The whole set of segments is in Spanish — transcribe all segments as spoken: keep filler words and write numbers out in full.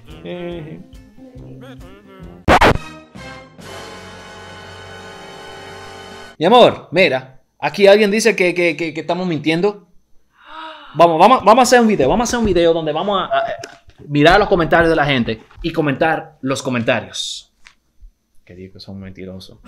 Eh. Mi amor, mira, aquí alguien dice que, que, que, que estamos mintiendo. Vamos, vamos, vamos a hacer un video, vamos a hacer un video donde vamos a, a, a mirar los comentarios de la gente y comentar los comentarios. Que digo que son mentirosos.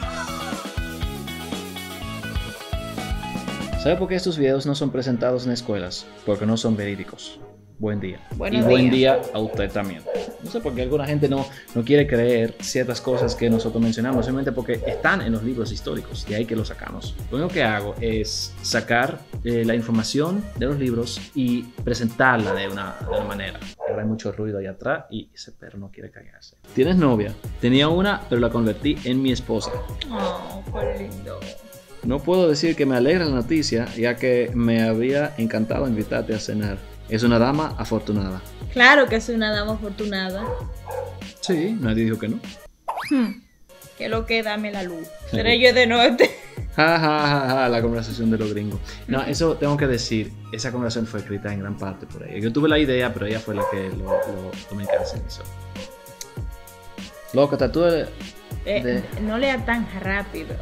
¿Sabe por qué estos videos no son presentados en escuelas? Porque no son verídicos. Buen día. Buenos y buen días. día a usted también. No sé por qué alguna gente no, no quiere creer ciertas cosas que nosotros mencionamos, simplemente porque están en los libros históricos, de ahí que los sacamos. Lo único que hago es sacar eh, la información de los libros y presentarla de una, de una manera. Ahora hay mucho ruido ahí atrás y ese perro no quiere callarse. ¿Tienes novia? Tenía una, pero la convertí en mi esposa. Oh, qué lindo. No puedo decir que me alegra la noticia, ya que me habría encantado invitarte a cenar. Es una dama afortunada. Claro que soy una dama afortunada. Sí, nadie dijo que no. Hmm. Que lo que dame la luz. Seré yo de norte. Ja, ja, ja, ja, la conversación de los gringos. No, eso tengo que decir, esa conversación fue escrita en gran parte por ella. Yo tuve la idea, pero ella fue la que lo, lo dominicanos hizo. Loco, tú de... Eh, no lea tan rápido.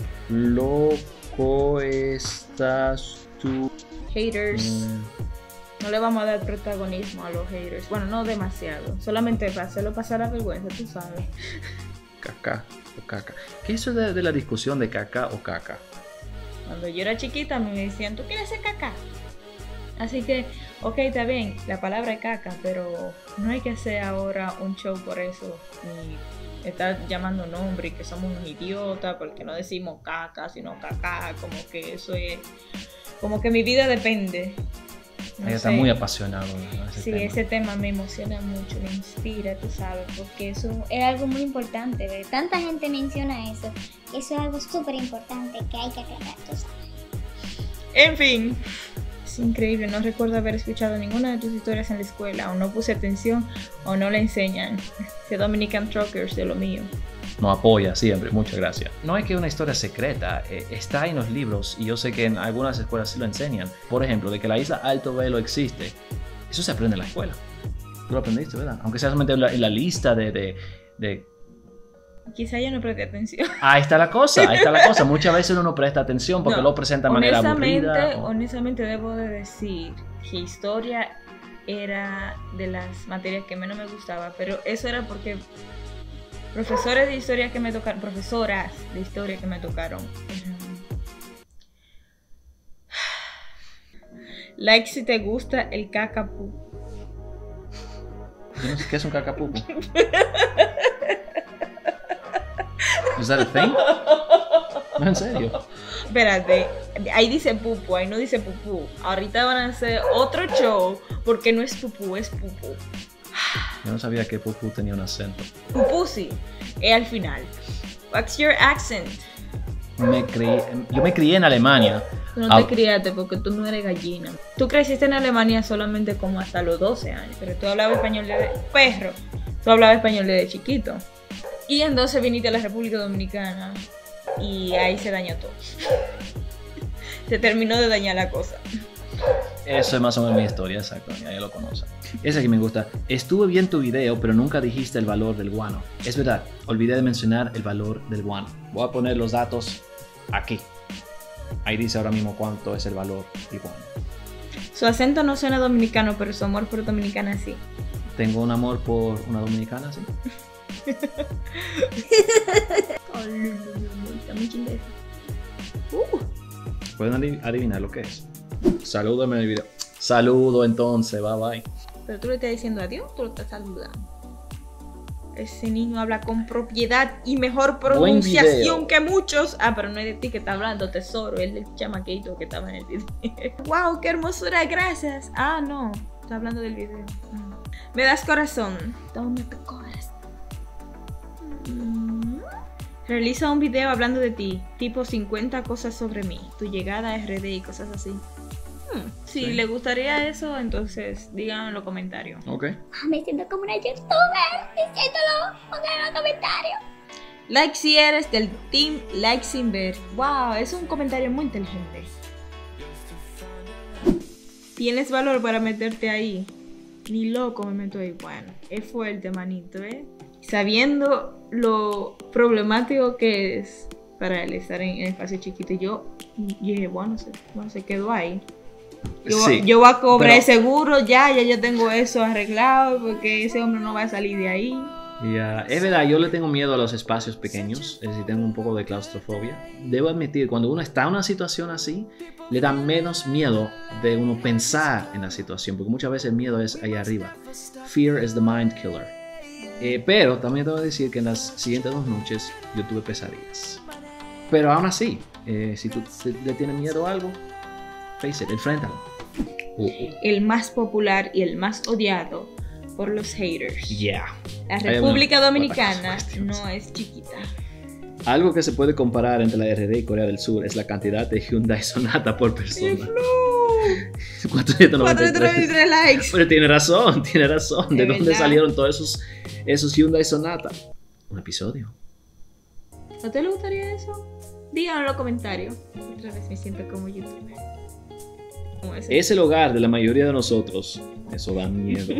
Loco estás tú. Haters. Mm. No le vamos a dar protagonismo a los haters. Bueno, no demasiado. Solamente para hacerlo pasar la vergüenza, tú sabes. Caca o caca. ¿Qué es eso de, de la discusión de caca o caca? Cuando yo era chiquita me decían, ¿tú quieres ser caca? Así que, ok, está bien, la palabra es caca, pero no hay que hacer ahora un show por eso. Ni estar llamando nombre y que somos unos idiotas porque no decimos caca, sino caca. Como que eso es... Como que mi vida depende. No Ella está sé. muy apasionado, ¿no? Ese Sí, tema. ese tema me emociona mucho, me inspira, tú sabes, porque eso Es algo muy importante, ¿verdad? Tanta gente menciona eso. Eso es algo súper importante que hay que aclarar, tú sabes. En fin, es increíble, no recuerdo haber escuchado ninguna de tus historias en la escuela, o no puse atención, o no la enseñan. The Dominican Truckers de lo mío. Nos apoya siempre, muchas gracias. No es que una historia secreta, eh, está en los libros y yo sé que en algunas escuelas sí lo enseñan. Por ejemplo, de que la isla Alto Velo existe, eso se aprende en la escuela. Tú lo aprendiste, ¿verdad? Aunque sea solamente en la, en la lista de, de, de... Quizá yo no presté atención. Ahí está la cosa, ahí está la cosa. Muchas veces uno no presta atención porque No, lo presenta de manera honestamente, aburrida. O... honestamente debo de decir que historia era de las materias que menos me gustaba, pero eso era porque profesores de historia que me tocaron, profesoras de historia que me tocaron, eran... Like si te gusta el cacapú. Yo no sé qué es un cacapupo. ¿Es that a thing? No, en serio. Espérate, ahí dice pupu, ahí no dice pupú. Ahorita van a hacer otro show porque no es pupú, es pupú. Yo no sabía que Pupu tenía un acento. Pupú sí, es al final. What's your accent? Me crié, yo me crié en Alemania. Tú no te Ah. criaste porque tú no eres gallina. Tú creciste en Alemania solamente como hasta los doce años, pero tú hablabas español desde perro. Tú hablabas español desde chiquito. Y entonces viniste a la República Dominicana y ahí se dañó todo. Se terminó de dañar la cosa. Eso es más o menos mi historia, exacto, ya lo conocen. Ese que me gusta. Estuve viendo tu video, pero nunca dijiste el valor del guano. Es verdad, olvidé de mencionar el valor del guano. Voy a poner los datos aquí. Ahí dice ahora mismo cuánto es el valor del guano. Su acento no suena dominicano, pero su amor por dominicana sí. Tengo un amor por una dominicana, ¿sí? Oh, lindo, mi amor, está muy chingada. Uh. ¿Pueden adiv- adivinar lo que es? Salúdame en el video. Saludo entonces, bye bye. Pero tú le estás diciendo adiós, tú lo estás saludando. Ese niño habla con propiedad y mejor pronunciación video. que muchos. Ah, pero no es de ti que está hablando, tesoro. Es del chamaquito que estaba en el video. ¡Wow! ¡Qué hermosura! Gracias. Ah, no. Está hablando del video. Mm. Me das corazón. ¿Dónde te corazón? Mm. Realiza un video hablando de ti. Tipo cincuenta cosas sobre mí. Tu llegada a R D y cosas así. Hmm, Si Sí. le gustaría eso, entonces díganlo en los comentarios. Ok. Ah, me siento como una youtuber diciéndolo. Pongan en los comentarios. Like si eres del team Like sin ver. Wow, es un comentario muy inteligente. ¿Tienes valor para meterte ahí? Ni loco me meto ahí. Bueno, es fuerte, manito, ¿eh? Sabiendo lo problemático que es para él estar en, en espacio chiquito, yo, yo dije, bueno, se, bueno, se quedó ahí. Yo, Sí, yo voy a cobrar pero- el seguro, ya, ya yo tengo eso arreglado, porque ese hombre no va a salir de ahí. Ya, es verdad, yo le tengo miedo a los espacios pequeños, es decir, tengo un poco de claustrofobia. Debo admitir, cuando uno está en una situación así, le da menos miedo de uno pensar en la situación, porque muchas veces el miedo es allá arriba. Fear is the mind killer. Eh, pero también debo decir que en las siguientes dos noches yo tuve pesadillas. Pero aún así, eh, si tú te- le tienes miedo a algo, face it, enfréntalo. Uh, uh, El más popular y el más odiado por los haters. yeah. La Hay República una- Dominicana otras cuestiones. no es chiquita. Algo que se puede comparar entre la R D y Corea del Sur es la cantidad de Hyundai Sonata por persona. cuatrocientos noventa y tres. cuatrocientos noventa y tres likes. Pero tiene razón, tiene razón. ¿De Es dónde verdad. salieron todos esos, esos Hyundai Sonata? Un episodio. ¿A usted le gustaría eso? Díganlo en los comentarios. Otra vez me siento como youtuber. Como ese. Es el hogar de la mayoría de nosotros. Eso da miedo.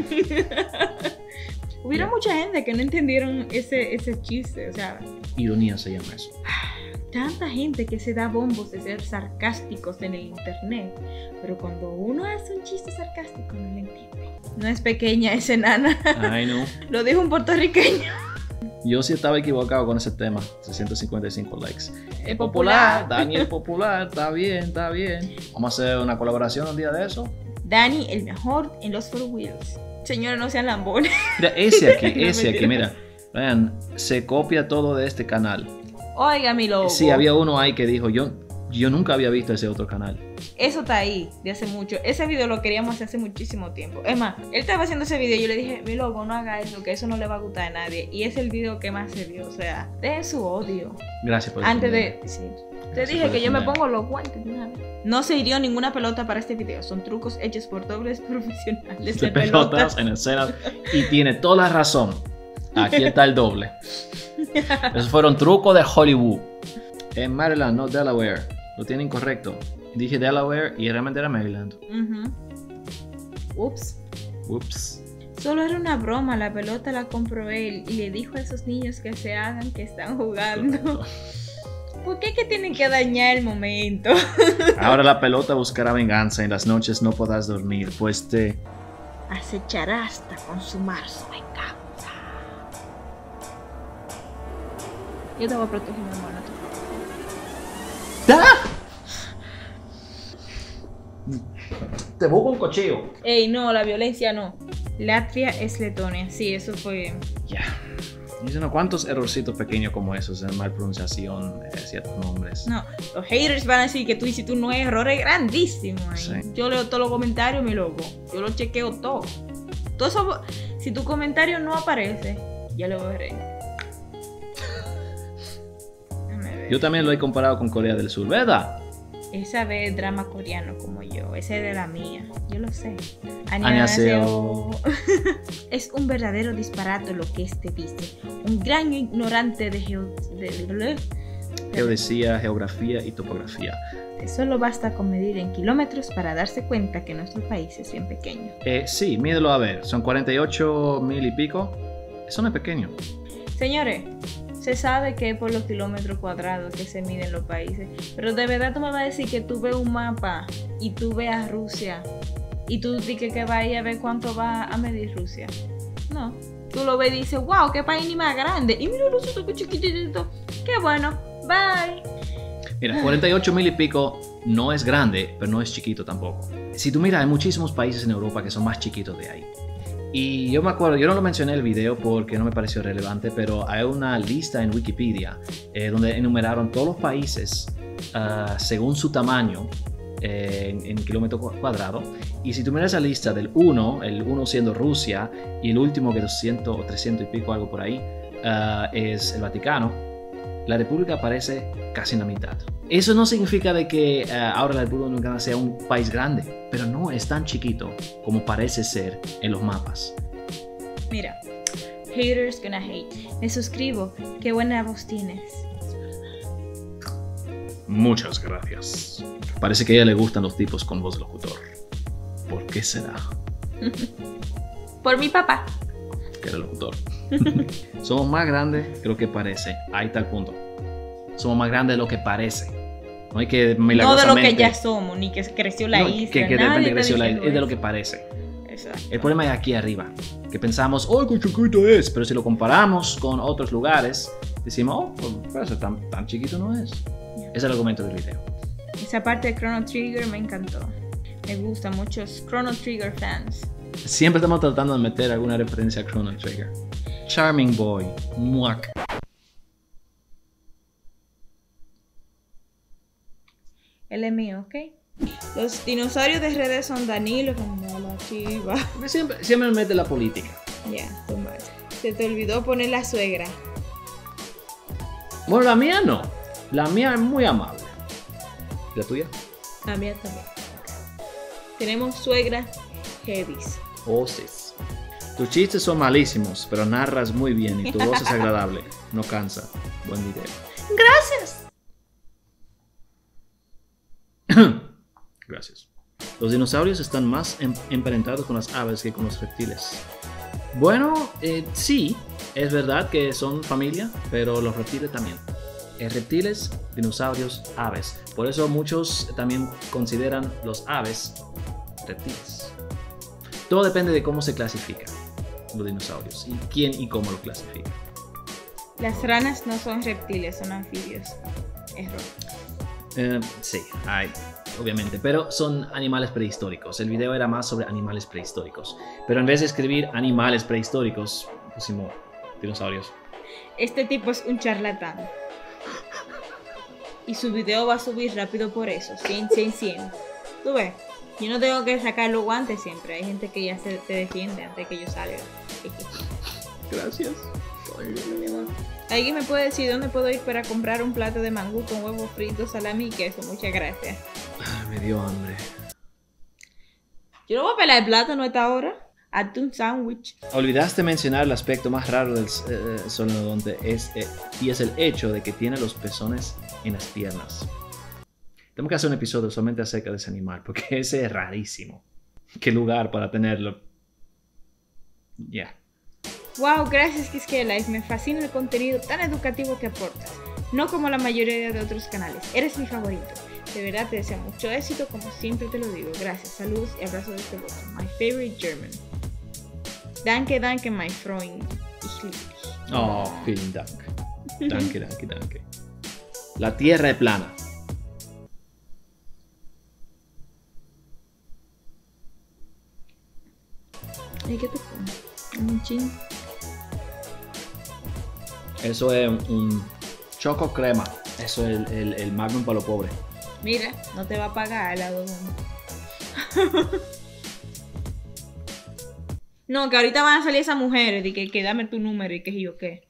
Hubiera mucha gente que no entendieron ese, ese chiste. O sea, Ironía se llama eso. tanta gente que se da bombos de ser sarcásticos en el internet. Pero cuando uno hace un chiste sarcástico, no lo entiende. No es pequeña, es enana. Ay, no. Lo dijo un puertorriqueño. Yo sí estaba equivocado con ese tema. trescientos cincuenta y cinco likes. Es Popular, popular. Daniel Popular. Está bien, está bien. Vamos a hacer una colaboración un día de eso. Dani, el mejor en los four wheels. Señores, no sean lambones. Mira, ese aquí, No, ese aquí, mentira. mira. Vean, se copia todo de este canal. Oiga, mi logo. Sí, había uno ahí que dijo, yo, yo nunca había visto ese otro canal. Eso está ahí de hace mucho. Ese video lo queríamos hacer hace muchísimo tiempo. Es más, él estaba haciendo ese video y yo le dije, mi loco, no haga eso, que eso no le va a gustar a nadie. Y es el video que más se vio. O sea, dejen su odio. Gracias por Antes defender. de... Sí. Te Gracias dije por que yo me defender. pongo los guantes de una vez. No se hirió ninguna pelota para este video. Son trucos hechos por dobles profesionales De de pelotas pelotas. en escena. Y tiene toda la razón. Aquí está el doble. Esos fueron trucos de Hollywood. En Maryland, no Delaware. Lo tiene incorrecto. Dije Delaware y realmente era Maryland. Ujú. Ups. Ups. Solo era una broma, la pelota la compró él y le dijo a esos niños que se hagan que están jugando. ¿Por qué que tienen que dañar el momento? Ahora la pelota buscará venganza. En las noches no podrás dormir, pues te... Acechará hasta consumar su venganza. Yo te voy a proteger, mi amor, no te preocupes. Te busco un cochillo. Ey, no, la violencia no. Latvia es Letonia, sí, eso fue... Ya. Dicen unos cuantos errorcitos pequeños como esos en mal pronunciación de ciertos nombres. No, los haters van a decir que tú hiciste un error grandísimo ahí. Sí. Yo leo todos los comentarios, mi loco. Yo lo chequeo todo. Todo eso, si tu comentario no aparece, ya lo veré. Déjame ver. Yo también lo he comparado con Corea del Sur, ¿verdad? Esa ve drama coreano como yo, ese es de la mía, yo lo sé. Annyeonghaseyo. Es un verdadero disparate lo que este dice. Un gran ignorante de, geo... de... Geodesía, geografía y topografía. Solo basta con medir en kilómetros para darse cuenta que nuestro país es bien pequeño. Eh, sí, mídelo a ver. Son cuarenta y ocho mil y pico. Eso no es pequeño. Señores, se sabe que es por los kilómetros cuadrados que se miden los países, pero de verdad tú me vas a decir que tú ves un mapa y tú ves a Rusia y tú dices que vas a ir a ver cuánto va a medir Rusia. No, tú lo ves y dices, wow, qué país ni más grande. Y mira Rusia, qué chiquitito. Qué bueno, bye. Mira, cuarenta y ocho mil y pico no es grande, pero no es chiquito tampoco. Si tú miras, hay muchísimos países en Europa que son más chiquitos de ahí. Y yo me acuerdo, yo no lo mencioné en el video porque no me pareció relevante, pero hay una lista en Wikipedia eh, donde enumeraron todos los países uh, según su tamaño eh, en, en kilómetro cuadrado. Y si tú miras esa lista del uno, el uno siendo Rusia, y el último que doscientos o trescientos y pico, algo por ahí, uh, es el Vaticano, la República aparece casi en la mitad. Eso no significa de que uh, ahora la República Dominicana sea un país grande, pero no es tan chiquito como parece ser en los mapas. Mira, haters gonna hate. Me suscribo. Qué buena voz tienes. Muchas gracias. Parece que a ella le gustan los tipos con voz de locutor. ¿Por qué será? Por mi papá. Que era el locutor. Somos más grandes de lo que parece. Ahí está el punto. Somos más grandes de lo que parece. No hay que milagrosamente... No de lo que ya somos, ni que creció la no, isla. Que, que de repente creció la isla. Es de eso. lo que parece. Exacto. El problema es aquí arriba. Que pensamos, oh, qué chiquito es. Pero si lo comparamos con otros lugares, decimos, oh, pues, pues tan, tan chiquito no es. Yeah. Es el argumento del video. Esa parte de Chrono Trigger me encantó. Me gusta muchos Chrono Trigger fans. Siempre estamos tratando de meter alguna referencia a Chrono Trigger. Charming Boy. Muac. Él es mío, ¿ok? Los dinosaurios de redes son Danilo, como la chiva. Siempre, siempre me mete la política. Ya, yeah, toma. Se te olvidó poner la suegra. Bueno, la mía no. La mía es muy amable. ¿Y la tuya? La mía también. Tenemos suegra heavies. Oh, sí. Tus chistes son malísimos, pero narras muy bien y tu voz es agradable. No cansa. Buen video. Gracias. Gracias. Los dinosaurios están más em emparentados con las aves que con los reptiles. Bueno, eh, sí, es verdad que son familia, pero los reptiles también. Eh, reptiles, dinosaurios, aves. Por eso muchos también consideran los aves reptiles. Todo depende de cómo se clasifican los dinosaurios y quién y cómo lo clasifica. Las ranas no son reptiles, son anfibios. Error. Eh, sí, hay, obviamente, pero son animales prehistóricos. El video era más sobre animales prehistóricos. Pero en vez de escribir animales prehistóricos, pusimos dinosaurios. Este tipo es un charlatán. Y su video va a subir rápido por eso, cien, cien, cien. Tú ves, yo no tengo que sacar los guantes siempre. Hay gente que ya se te defiende antes de que yo salga. Gracias. ¿Alguien me puede decir dónde puedo ir para comprar un plato de mangú con huevos fritos, salami y queso? Muchas gracias. Ay, me dio hambre. Yo no voy a pelar el plato, ¿no? A esta hora. Hazte un sándwich. Olvidaste mencionar el aspecto más raro del eh, solnodonte es, eh, y es el hecho de que tiene los pezones en las piernas. Tengo que hacer un episodio solamente acerca de ese animal porque ese es rarísimo. ¿Qué lugar para tenerlo? Ya. Yeah. Wow, gracias Quisquelife, me fascina el contenido tan educativo que aportas. No como la mayoría de otros canales, eres mi favorito. De verdad te deseo mucho éxito, como siempre te lo digo. Gracias, saludos y abrazos de este voto. My favorite German. Danke, danke, my Freund. Ich liebe dich. Oh, vielen Dank. Danke, danke, danke. La tierra es plana. ¿Y qué te pones? Un chin. Eso es un, un choco crema. Eso es el, el, el Magnum para los pobres. Mira, no te va a pagar el lado. No, que ahorita van a salir esas mujeres y que, que dame tu número y que yo qué.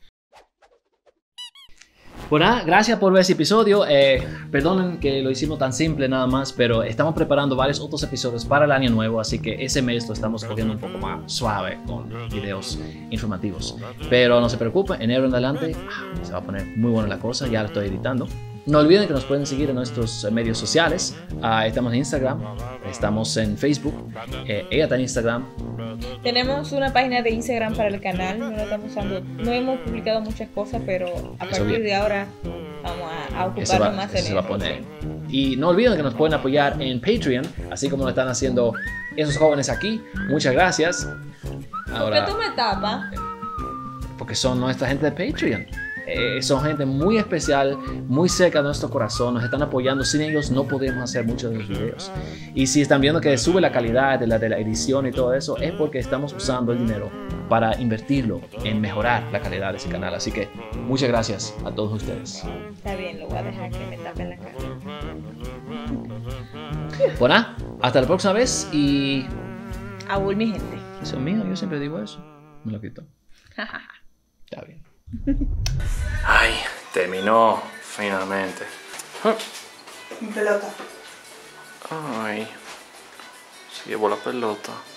Bueno, gracias por ver ese episodio. Eh, perdonen que lo hicimos tan simple nada más, pero estamos preparando varios otros episodios para el año nuevo, así que ese mes lo estamos cogiendo un poco más suave con videos informativos. Pero no se preocupen, enero en adelante se va a poner muy buena la cosa, ya lo estoy editando. No olviden que nos pueden seguir en nuestros medios sociales. Uh, estamos en Instagram, estamos en Facebook, eh, ella está en Instagram. Tenemos una página de Instagram para el canal, no la estamos usando, no hemos publicado muchas cosas, pero a Eso partir bien. de ahora vamos a, a ocuparnos Ese va, más en ese eso. se va a poner. Y no olviden que nos pueden apoyar en Patreon, así como lo están haciendo esos jóvenes aquí. Muchas gracias. Ahora, ¿Por qué tú me tapas? porque son nuestra gente de Patreon. Eh, son gente muy especial, muy cerca de nuestro corazón, nos están apoyando. Sin ellos no podemos hacer muchos de los videos. Y si están viendo que sube la calidad de la, de la edición y todo eso, es porque estamos usando el dinero para invertirlo en mejorar la calidad de ese canal. Así que muchas gracias a todos ustedes. Está bien, lo voy a dejar que me tapen la cara. Bueno, hasta la próxima vez y... Aúl, mi gente. Eso es mío, yo siempre digo eso. Me lo quito. Está bien. Ay, terminó finalmente. Mi pelota. Ay, se llevó la pelota.